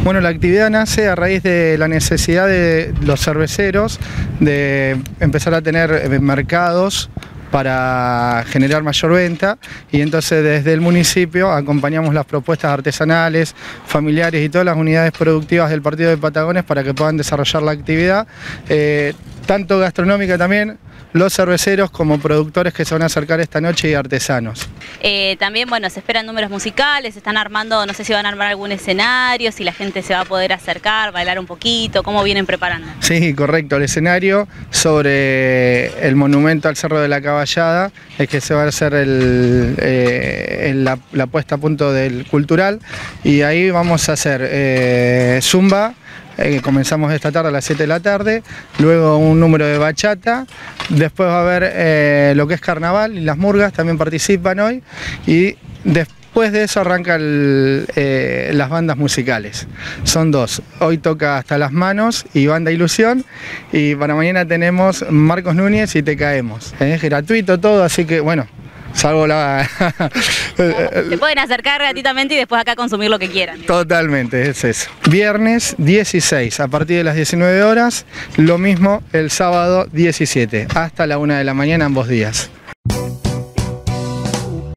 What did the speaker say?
Bueno, la actividad nace a raíz de la necesidad de los cerveceros de empezar a tener mercados para generar mayor venta, y entonces desde el municipio acompañamos las propuestas artesanales, familiares y todas las unidades productivas del partido de Patagones para que puedan desarrollar la actividad, tanto gastronómica también, los cerveceros como productores que se van a acercar esta noche y artesanos. También, bueno, se esperan números musicales, están armando, no sé si van a armar algún escenario, si la gente se va a poder acercar, bailar un poquito, ¿cómo vienen preparando? Sí, correcto, el escenario sobre el monumento al Cerro de la Caballada es que se va a hacer la puesta a punto del cultural, y ahí vamos a hacer zumba. Comenzamos esta tarde a las 7 de la tarde, luego un número de bachata, después va a haber lo que es carnaval y las murgas también participan hoy, y después de eso arrancan las bandas musicales. Son dos, hoy toca Hasta las Manos y Banda Ilusión, y para mañana tenemos Marcos Núñez y Te Caemos. Es gratuito todo, así que bueno, salvo la... Se pueden acercar gratuitamente y después acá consumir lo que quieran. Totalmente, es eso. Viernes 16 a partir de las 19 horas, lo mismo el sábado 17, hasta la 1 de la mañana ambos días.